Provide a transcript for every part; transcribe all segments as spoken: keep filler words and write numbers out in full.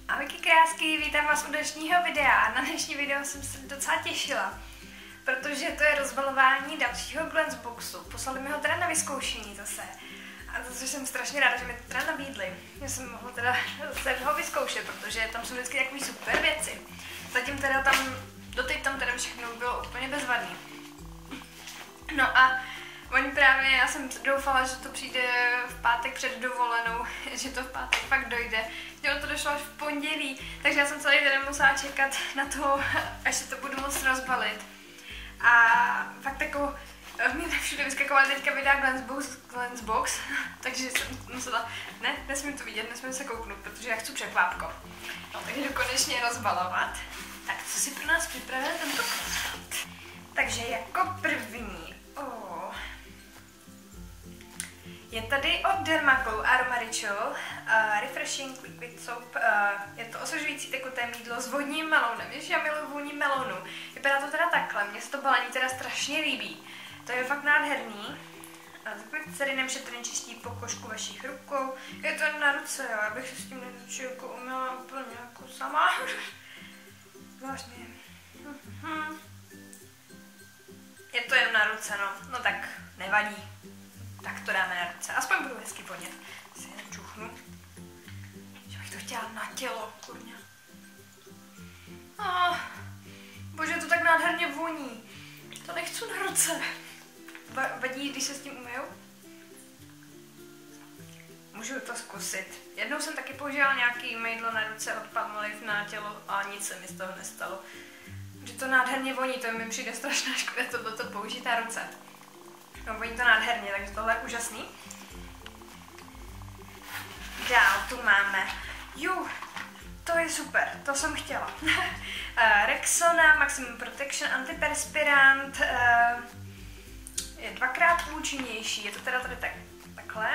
Ahojky krásky, vítám vás u dnešního videa. Na dnešní video jsem se docela těšila, protože to je rozbalování dalšího Glenzboxu. Poslali mi ho teda na vyzkoušení zase. A to, což jsem strašně ráda, že mi to teda nabídli. Já jsem mohla teda se ho vyzkoušet, protože tam jsou vždycky takový super věci. Zatím teda tam, doteď tam teda všechno bylo úplně bezvadný. No a oni právě, já jsem doufala, že to přijde v pátek před dovolenou, že to v pátek fakt dojde. Že ono to došlo až v pondělí, takže já jsem celý den musela čekat na to, až se to budu moct rozbalit. A fakt jako, mě všude vyskakovala teďka videa Glenzbox, Glenzbox, takže jsem musela, ne, nesmím to vidět, nesmím se kouknout, protože já chci překvápko. No, takže jdu konečně rozbalovat. Tak co si pro nás připravil tento pořad? Takže jako první, oh, je tady od Dermacol Aroma Ritual uh, Refreshing Liquid Soap. Uh, je to osvěžující tekuté mýdlo s vodním melounem. Ježiš, já miluji vůni melounu. Vypadá to teda takhle, mně se to balení teda strašně líbí. To je fakt nádherný. Takový serinem šetrně čistí pokožku vašich rukou. Je to na ruce, jo, já bych se s tím nedočil jako uměla úplně jako sama. Zvláštně. Mhm. Je to jen na ruce, no. No tak nevadí. Tak to dáme na ruce. Aspoň budu hezky vonět. Si jen čuchnu. Že bych to chtěla na tělo, kurňa. Oh, bože, to tak nádherně voní. To nechci na ruce. Vadí, když se s tím umyju? Můžu to zkusit. Jednou jsem taky použila nějaký mydlo na ruce od Palmolive na tělo a nic se mi z toho nestalo. Že to nádherně voní, to mi přijde strašná škoda tohleto použít na ruce. No, voní to nádherně, takže tohle je úžasný. Dál tu máme. Ju, to je super, to jsem chtěla. uh, Rexona Maximum Protection Antiperspirant. Uh, je dvakrát účinnější, je to teda tady tak, takhle.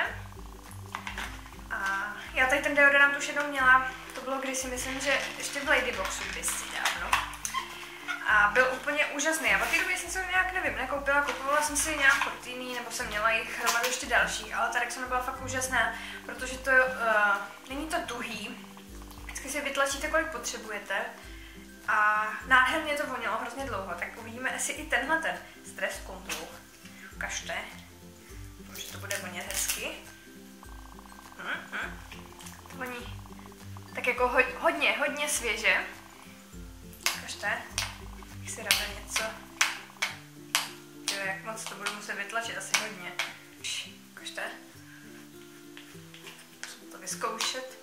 A já tady ten deodorant už jednou měla, to bylo kdysi, myslím, že ještě v Ladyboxu kdysi dávno. A byl úplně úžasný. A po té době jsem se nějak, nevím, nekoupila, kupovala jsem si nějak jiný, nebo jsem měla jich hromadu ještě další, ale ta Rexona byla fakt úžasná, protože to uh, není to tuhý, vždycky si vytlačíte, kolik potřebujete a nádherně to vonilo hrozně dlouho, tak uvidíme, jestli i tenhle ten Stress Control. Ukažte, že to bude vonět hezky. Hmm, hmm. To voní tak jako ho, hodně, hodně svěže. Ukažte. Si ráda něco. Jo, jak moc to budu muset vytlačit, asi hodně. Ukažte. Musím to vyzkoušet.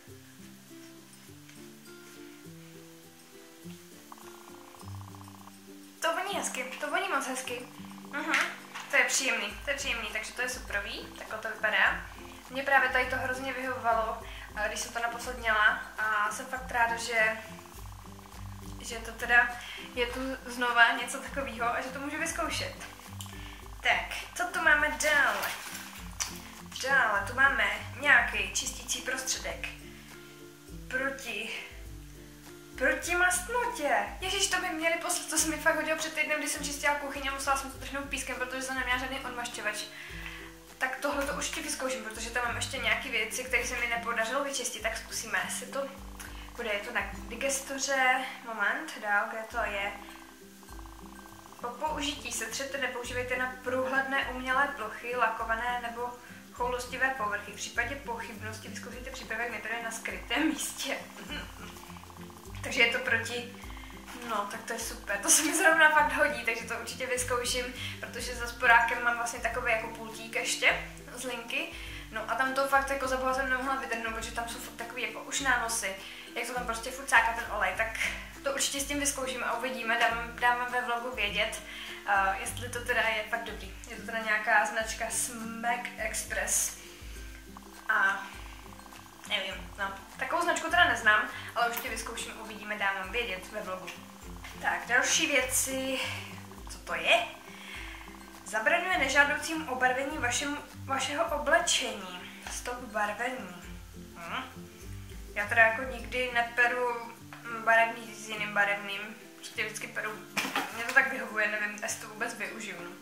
To voní hezky, to voní moc hezky. Mhm. To je příjemný, to je příjemný, takže to je superový, takhle to vypadá. Mně právě tady to hrozně vyhovovalo, když jsem to naposled měla a jsem fakt ráda, že že to teda je tu znova něco takového a že to můžu vyzkoušet. Tak, co tu máme dále? Dále tu máme nějaký čistící prostředek proti proti mastnotě. Ježíš, to by měli poslat, to se mi fakt hodilo před týdnem, když jsem čistila kuchyň a musela jsem to trhnout pískem, protože jsem neměla žádný odmašťovač. Tak tohle to určitě vyzkouším, protože tam mám ještě nějaké věci, které se mi nepodařilo vyčistit, tak zkusíme, jestli to bude. Je to na digestoře, moment, dál, kde to je. Po použití setřete, nepoužívejte na průhledné umělé plochy, lakované nebo choulostivé povrchy. V případě pochybnosti vyzkoušejte přípravek nejprve na skrytém místě. Takže je to proti, no tak to je super, to se mi zrovna fakt hodí, takže to určitě vyzkouším, protože za sporákem mám vlastně takový jako pultík ještě z linky. No a tam to fakt jako za boha jsem nemohla vydrhnout, protože tam jsou fakt takový jako už nánosy, jak to tam prostě furt cáká ten olej, tak to určitě s tím vyzkoušíme a uvidíme, dám, dáme ve vlogu vědět, uh, jestli to teda je fakt dobrý. Je to teda nějaká značka Smack Express a nevím, no, takovou značku teda neznám, ale určitě vyzkouším, uvidíme, dám vám vědět ve vlogu. Tak, další věci, co to je? Zabraňuje nežádoucím obarvení vašemu, vašeho oblečení. Stop barvení. Hm. Já teda jako nikdy neperu barevný s jiným barevným. Prostě vždycky peru. Mně to tak vyhovuje, nevím, jestli to vůbec využiju.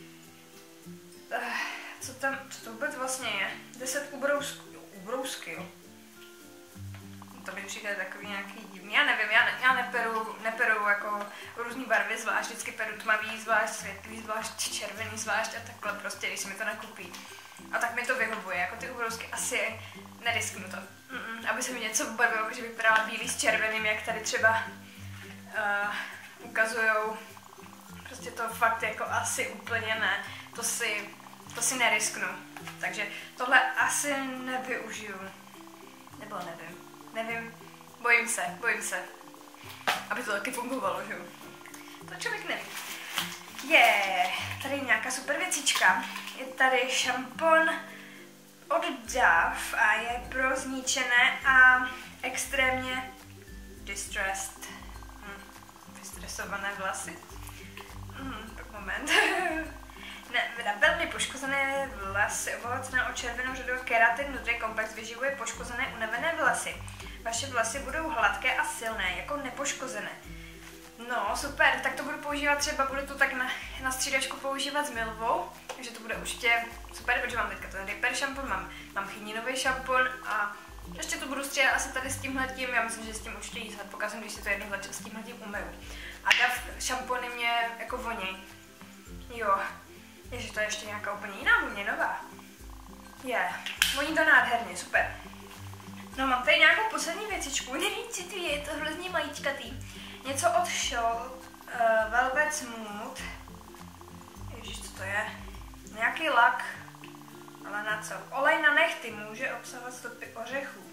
Co tam, co to vůbec vlastně je? deset ubrousků, ubrousky, jo. to mi přijde takový nějaký divný, já nevím, já, ne, já neperu, neperu jako různý barvy zvlášť, vždycky peru tmavý zvlášť, světlý zvlášť, červený zvlášť a takhle prostě, když se mi to nakupí. A tak mi to vyhovuje, jako ty ubrousky asi nerisknu to. Mm-mm, aby se mi něco barvilo, že vypadala bílý s červeným, jak tady třeba uh, ukazujou. Prostě to fakt jako asi úplně ne, to si, to si nerisknu. Takže tohle asi nevyužiju. Nebo nevím, nevím, bojím se, bojím se. Aby to taky fungovalo, že jo. To člověk neví. Je, yeah, tady nějaká super věcička. Je tady šampon od Dove a je pro zničené a extrémně distressed. Hm, vystresované vlasy. Hm, tak moment. Ne, vydá velmi poškozené vlasy, obohacené o červenou řadu keratin Nutri Komplex vyživuje poškozené unavené vlasy. Vaše vlasy budou hladké a silné, jako nepoškozené. No, super, tak to budu používat třeba, budu to tak na, na střídačku používat s milvou, takže to bude určitě super, protože mám teďka ten Repair šampon, mám, mám chyninový šampon a ještě to budu střídat asi tady s tímhletím, já myslím, že s tím určitě jíst pokazím, když si to jednou začal s tímhletím umyju. A Dove šampony mě jako voní. Jo, ježiš, to je ještě nějaká úplně jiná vůně, nová. Je, yeah. Voní to nádherně, super. No, mám tady nějakou poslední věcičku, nevím, co to je, je to hrozně maličkatý. Něco od Scholl, uh, Velvet Smooth. Ježiš, co to je? Nějaký lak, ale na co? Olej na nechty může obsahovat stopy ořechů.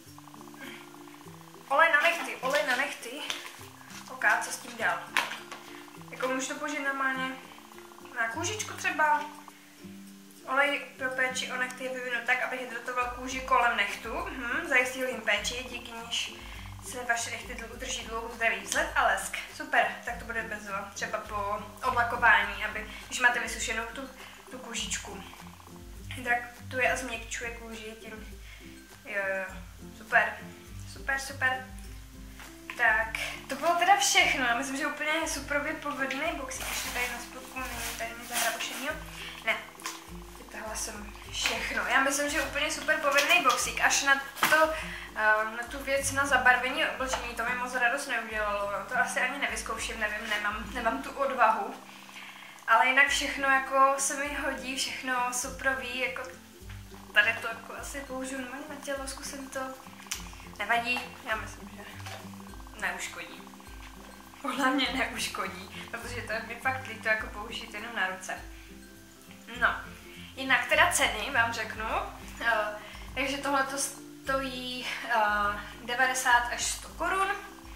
Olej na nechty, olej na nechty. Ok, co s tím dál? Jako můžu to použít normálně na kůžičku třeba. Olej pro péči o nechty je vyvinut tak, aby hydratoval kůži kolem nechtu. Hm, zajistil jim péči, díky níž se vaše nechty udrží dlouhou zdravý vzhled a lesk. Super, tak to bude brzo, třeba po oblakování, aby, když máte vysušenou tu, tu kůžičku. Hydratuje a změkčuje kůži tím. Jo, jo, super, super, super. Tak, to bylo teda všechno, já myslím, že úplně superově povedený boxík, ještě tady na spodku, není tady mi zahrabušenýho. Ne, vytahla jsem všechno. Já myslím, že úplně super povedený boxík, až na to, na tu věc na zabarvení oblečení, to mi moc radost neudělalo, to asi ani nevyzkouším, nevím, nemám, nemám tu odvahu. Ale jinak všechno jako se mi hodí, všechno superový, jako tady to jako asi použiju na tělo, zkusím to, nevadí, já myslím, že neuškodí. Hlavně neuškodí, protože to je mi fakt líto jako použít jenom na ruce. No, jinak teda ceny vám řeknu, uh, takže tohle to stojí uh, devadesát až sto korun,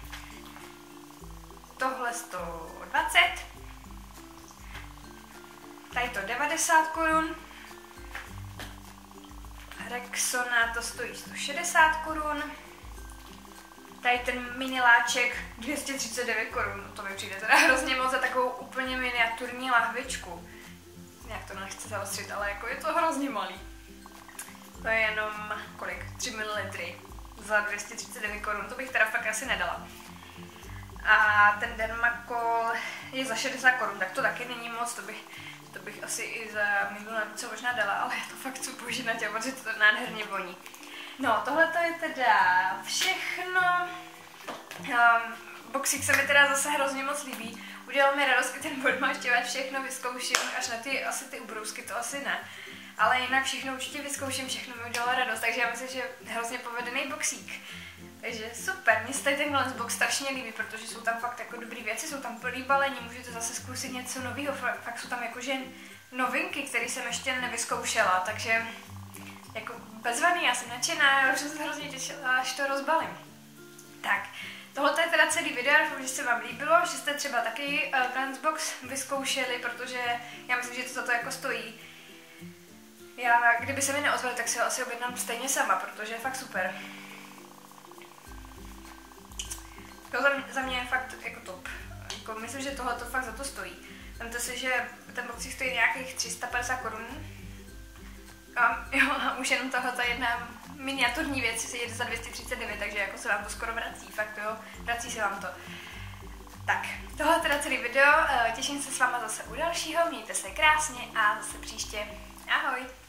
tohle sto dvacet, tady to devadesát korun, Rexona to stojí sto šedesát korun, tady ten miniláček dvě stě třicet devět korun, to mi přijde teda hrozně moc za takovou úplně miniaturní lahvičku. Nějak to nechci zaostřit, ale jako je to hrozně malý. To je jenom kolik? tři mililitry za dvě stě třicet devět korun, to bych teda fakt asi nedala. A ten Dermacol je za šedesát korun, tak to taky není moc, to bych, to bych asi i za minulé co možná dala, ale já to fakt chci použít na tělo, protože to nádherně voní. No, tohle to je teda všechno. Um, boxík se mi teda zase hrozně moc líbí. Udělal mi radost i ten bodmašťovat, všechno vyzkouším, až na ty, asi ty ubrousky, to asi ne. Ale jinak všechno určitě vyzkouším, všechno mi udělalo radost, takže já myslím, že hrozně povedený boxík. Takže super, mně se tady tenhle box strašně líbí, protože jsou tam fakt jako dobrý věci, jsou tam plný balení, můžete zase zkusit něco nového, fakt jsou tam jakože novinky, které jsem ještě nevyzkoušela, takže jako bezvaný, já jsem nadšená, já už jsem se hrozně těšila, až to rozbalím. Tak, tohle je teda celý video, doufám, že se vám líbilo, že jste třeba taky uh, Transbox vyzkoušeli, protože já myslím, že to za to jako stojí. Já, kdyby se mi neozvali, tak si ho asi objednám stejně sama, protože je fakt super. To za, za mě je fakt jako top. Jako, myslím, že tohle to fakt za to stojí. Vemte si, že ten boxík stojí nějakých tři sta padesát korun. A jo, a už jenom tohle jedna miniaturní věc si jede za dvě stě třicet devět, takže jako se vám to skoro vrací, fakt jo, vrací se vám to. Tak, tohle je teda celý video, těším se s váma zase u dalšího, mějte se krásně a zase příště. Ahoj!